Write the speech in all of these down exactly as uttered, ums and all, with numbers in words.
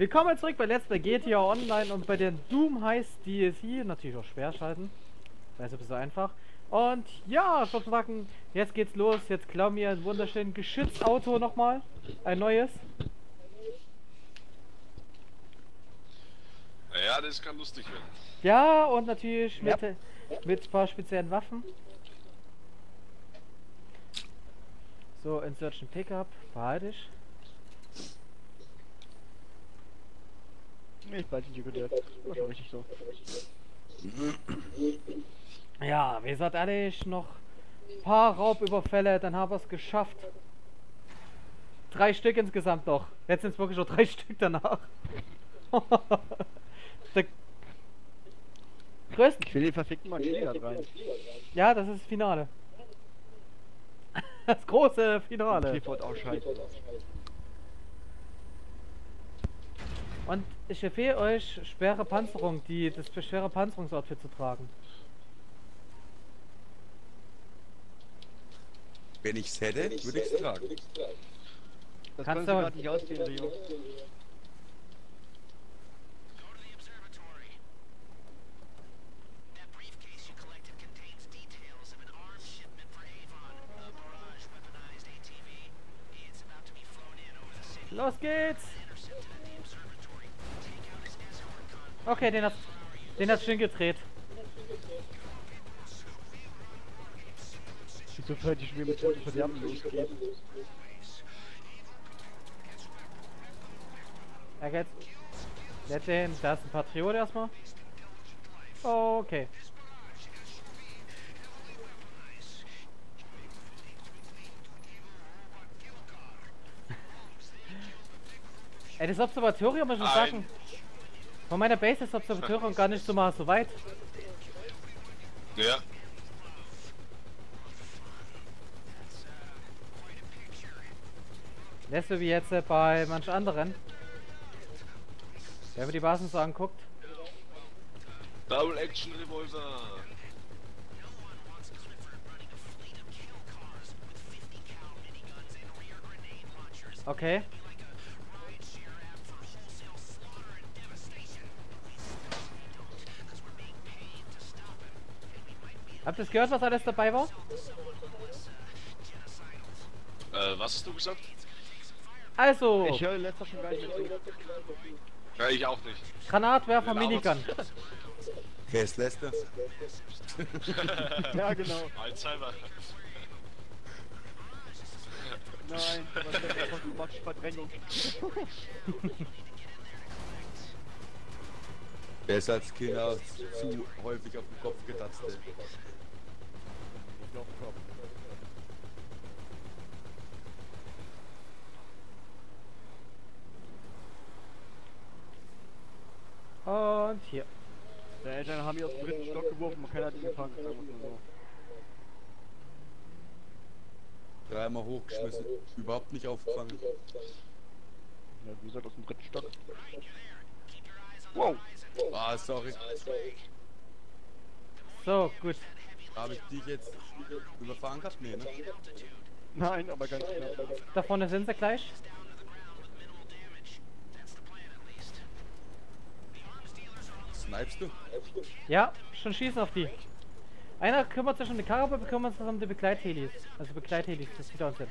Willkommen zurück bei Let's Play G T A Online und bei der Doom heißt D L C, natürlich auch schwer schalten. Das ist ein bisschen einfach. Und ja, ich würde sagen, jetzt geht's los. Jetzt klauen wir ein wunderschönes Geschützauto nochmal. Ein neues. Ja, das kann lustig werden. Ja, und natürlich mit, Ja. mit ein paar speziellen Waffen. So, Insertion Pickup, behalte ich. Nee, ich weiß nicht, gehört. War schon richtig so. Ja, wie gesagt, ehrlich, noch ein paar Raubüberfälle, dann haben wir es geschafft. Drei Stück insgesamt noch. Jetzt sind es wirklich nur drei Stück danach. Der größten. Ich will den verfickten Manchester rein. Ja, das ist das Finale. Das große Finale. Ich wollte auch scheiße. Und ich empfehle euch, schwere Panzerung, die, das für schwere Panzerungsoutfit zu tragen. Wenn ich's hätte, würde ich's tragen. Das Kannst können du- sie gerade nicht ausgehen, Rio. Los geht's! Okay, den hat den hat schön gedreht. Wieso fällt die schon wieder mit Toten Verderben losgeht? Er geht. Let den, da ist ein Patriot erstmal. Okay. Ey, das Observatorium ist schon Ein- sagen. Von meiner Base ist das Observatorium gar nicht so mal so weit. Ja. Lässt du wie jetzt äh, bei manch anderen. Wenn man die Basen so anguckt. Double Action Revolver. Okay. Habt ihr es gehört, was alles dabei war? Äh, was hast du gesagt? Also, Ich höre letzter schon gar nicht mehr zu. Ja, ich auch nicht. Granatwerfer, Labert's. Minigun. Wer ist Lester? Ja, genau. Alzheimer. Nein, was hat der einfach gemacht? Verdrängung. Wer ist als Kind auch zu häufig auf den Kopf getatzt? ey? Ich glaub, Kopf. Und hier. Die Eltern haben mich aus dem dritten Stock geworfen und keiner hat ihn gefangen, sagen wir mal so. Dreimal hochgeschmissen, überhaupt nicht aufgefangen. Ja, wie gesagt, aus dem dritten Stock. Wow! Ah, sorry. So, gut. Habe ich dich jetzt überfahren gehabt? Nee, ne? Nein, aber ganz knapp. Da vorne sind sie gleich. Snipest du? Ja, schon schießen auf die. Einer kümmert sich um die Karre, wir kümmern uns um die Begleithelis. Also Begleithelis, das sieht uns hin.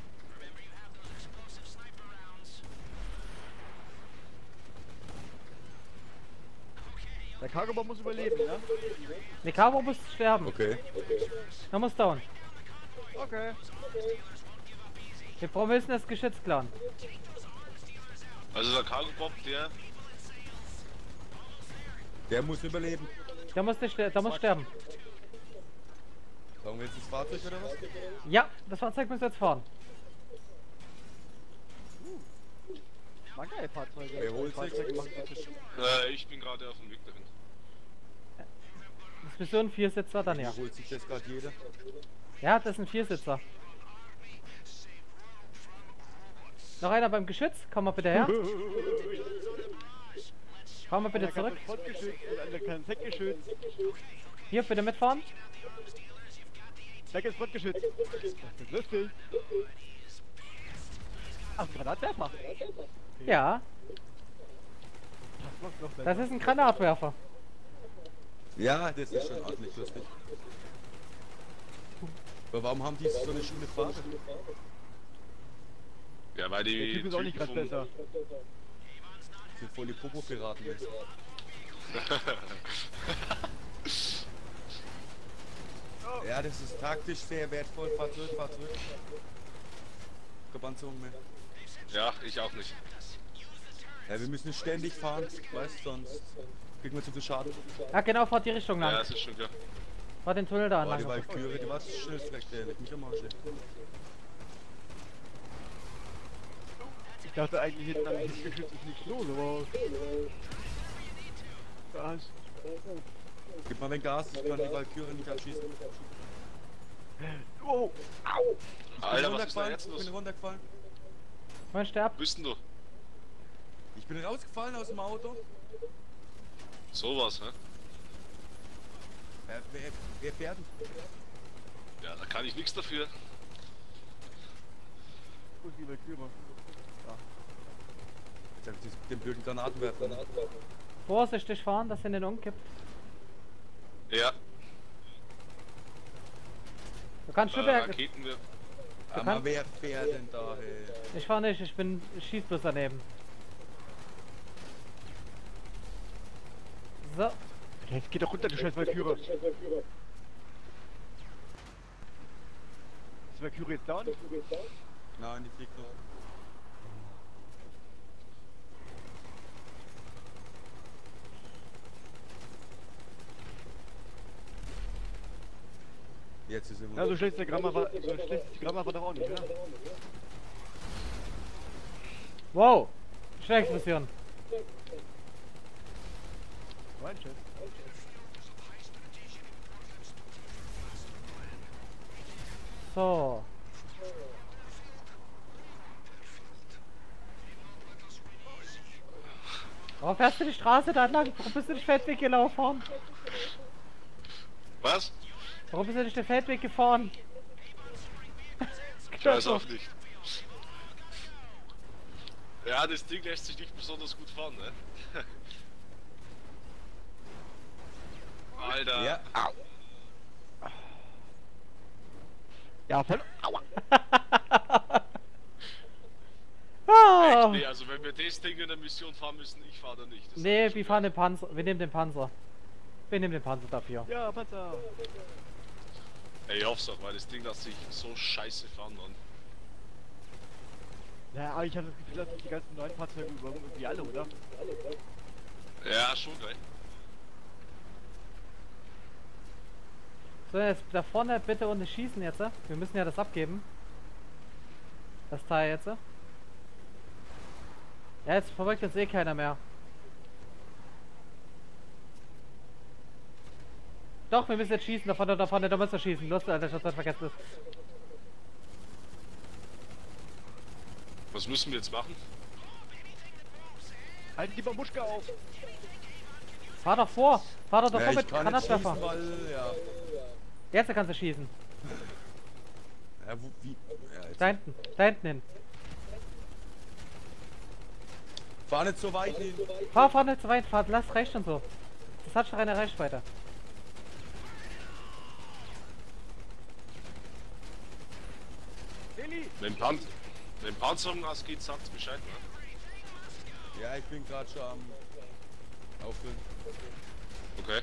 Der Cargo-Bomb muss überleben, ne? Ne, Caro muss sterben. Okay. Er muss down. Okay. Wir brauchen müssen das Geschütz klauen. Also der Cargo Bob, der. Der muss überleben. Der muss, nicht, ster- der muss sterben. Sagen wir jetzt das Fahrzeug oder was? Ja, das Fahrzeug muss jetzt fahren. Mag geil Fahrzeuge. Wer holt sich? Fahrzeuge machen so viel- Äh, ich bin gerade auf dem Weg dahin. Das ist Mission Viersitzer, dann ja. Holt sich das gerade jeder? Ja, das ist ein Viersitzer. Noch einer beim Geschütz, komm mal bitte her. Komm mal bitte Einer kann zurück. das Frontgeschütz und einer kann das Heckgeschütz. Hier, bitte mitfahren. Weg ist Frontgeschütz. Das ist lustig. Ach, Granatwerfer. Ja. Das macht noch besser. Das ist ein Granatwerfer. Ja, das ist schon ordentlich lustig. Aber warum haben die so eine schöne Farbe? Ja, weil Der die Typ ist auch nicht Typen gerade vom- besser. Für voll die Popo-Piraten ist. Ja, das ist taktisch sehr wertvoll. Fahr zurück, fahr zurück. Gebannt mehr. Ja, ich auch nicht. Ja, wir müssen ständig fahren, weißt sonst kriegen wir zu viel Schaden. Ja, genau, fahrt die Richtung Ja, lang. das ist schon klar. Fahrt den Tunnel da Boah, die lang. Valkyrie, die war das schnellste weg, der leg mich am Arsch. ey. Ich dachte eigentlich hinten am Geschütz ist nichts los, aber... Was? Gib mal den Gas, ich kann die Valkyrie nicht abschießen. Oh! Ich bin Alter, was ist da runtergefallen, jetzt ich los? bin runtergefallen. Mensch, der ab. Wo bist denn du? Ich bin rausgefallen aus dem Auto. Sowas, hä? Wer, wer, wer fährt denn? Ja, da kann ich nichts dafür. Wo ist die Valkyrie? Jetzt hab ich das- den blöden Granatenwerfer. Vorsichtig fahren, dass er den umkippt. Ja, Du kannst äh, schon wieder... Raketen wir. Aber kannst- wer fährt denn da, ey? Ich fahr nicht, ich bin... Ich schieß bloß daneben. So. Jetzt geht doch runter, du scheiß Valkyrie. Ist Valkyrie jetzt down? Nein, die fliegt noch. Jetzt ist sie Ja, so schlecht ist der Grammar war, so schlecht ist die Grammar war doch auch nicht, oder? Wow. Schnellexplosion. Mein Chef. So. Warum fährst du die Straße da entlang? Warum bist du nicht Feldweg gelaufen? Was? Warum bist du nicht den Feldweg gefahren? Ich weiß auch nicht. Ja, das Ding lässt sich nicht besonders gut fahren, ne? Alter. Ja. Ja, voll. Aua. Ah. Echt? Nee, also wenn wir das Ding in der Mission fahren müssen, ich fahre da nicht. Das Nee, sag ich wir schon fahren den Panzer. Wir nehmen den Panzer. Wir nehmen den Panzer dafür. Ja, Panzer. gleich. Ey, ich hoff's doch, weil das Ding lässt sich so scheiße fahren, Mann. Ja, aber ich habe das Gefühl, dass sich die ganzen neuen Fahrzeuge überholen irgendwie alle, oder? Ja, schon geil. So, jetzt da vorne bitte ohne Schießen jetzt. äh. Wir müssen ja das abgeben. Das Teil jetzt. äh. Ja, jetzt verfolgt uns eh keiner mehr. Doch, wir müssen jetzt schießen. Da vorne, da vorne, da müssen wir schießen. Los, Alter, ich hab's vergessen. Was müssen wir jetzt machen? Halten die Babuschka auf! Fahr doch vor. Fahr doch Ja, davor ich mit kann nicht Granatwerfer. schießen, weil, ja. Jetzt kannst du schießen. Ja, wo, wie? Ja, jetzt. Da hinten. Da hinten hin. Fahr nicht so weit hin. Fahr, fahr nicht zu weit. Fahr, lass rechts und so. Das hat schon eine Reichweite. Lili! Mit dem, Pan mit dem Panzerungast geht's, sagt's Bescheid, ne? Ja, ich bin gerade schon am Auffüllen. Okay.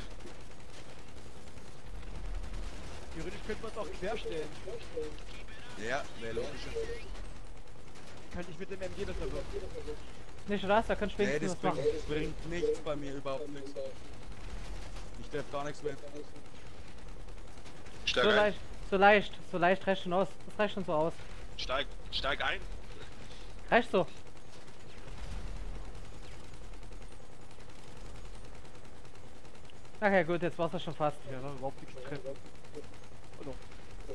Theoretisch könnte man es auch querstellen. Ja, wäre logischer. Kann ich mit dem M G besser wird. Nicht das, da kannst du Nee, wenigstens das was bringt, machen. das bringt nichts bei mir, überhaupt nichts. Ich darf gar nichts mehr. Steig So ein. leicht, so leicht, so leicht reicht schon aus. Das reicht schon so aus. Steig, steig ein. Reicht so. Okay, gut, jetzt war's das schon fast. Ja, dann überhaupt nichts treffen. Oh no.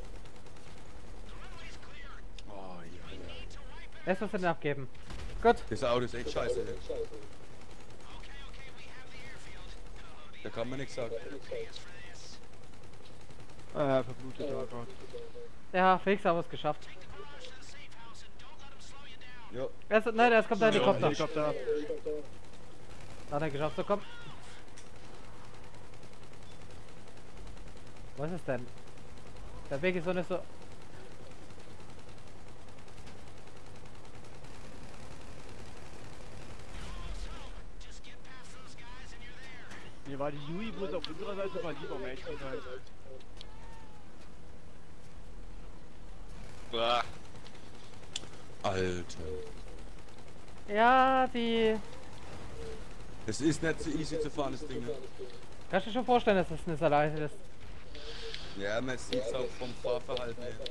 Oh, ja, ja. Jetzt musst du den abgeben. Gut. Das Auto ist echt scheiße. Ey. Da kann man nichts sagen. Ah, verblutet, oh Gott. Ja, Felix haben es geschafft. Ja. Erst, nein, erst kommt der Ja, Helikopter. Helikopter. Hat er geschafft, so komm. Was ist denn? Der Weg ist so nicht so. Mir war die Yui bloß auf unserer Seite war lieber, um ehrlich zu sein. Ah, Alter. Ja, die. Es ist nicht so easy zu fahren, das Ding. Ne? Kannst du dir schon vorstellen, dass das eine Salate ist? Ja, man sieht es auch vom Fahrverhalten her.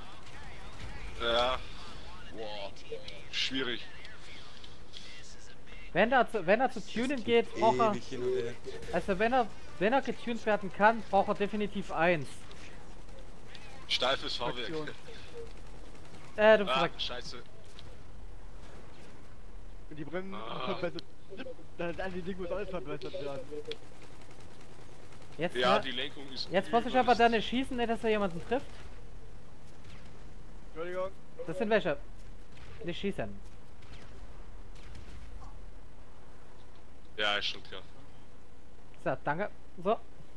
ja. Boah. Schwierig. Wenn er zu, wenn er zu tunen geht, braucht er. Ewig hin und her. Also wenn er wenn er getuned werden kann, braucht er definitiv eins. Steifes Fahrwerk. Aktion. Äh, du hast Ah, gesagt, scheiße. Und die Bremsen Ah. verbessert. Dann an die Dinge muss alles verbessert werden. jetzt, Ja, äh, die Lenkung ist. jetzt muss ich aber dann nicht schießen, nicht, dass er jemanden trifft. Entschuldigung. Das sind welche. Nicht schießen. Ja, ist schon klar. So, danke. So.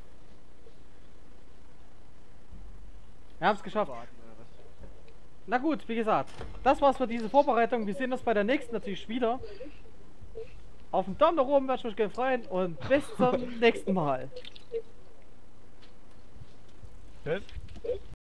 Wir haben es geschafft. Warten, oder was? Na gut, wie gesagt, das war's für diese Vorbereitung. Wir sehen uns bei der nächsten natürlich wieder. Auf den Daumen nach oben würde ich mich freuen und bis zum nächsten Mal. Was?